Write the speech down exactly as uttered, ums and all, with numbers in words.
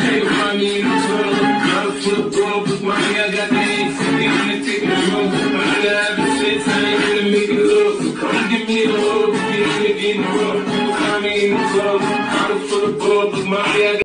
Can't find me in the club. Got a flip door, but mommy, I got the eggs. Ain't gonna take the drug. I'm gonna have the sex, I ain't gonna make it love. So come give me a hug, get in the, get in the rub. Find me in the club. Got a flip door, but mommy, I got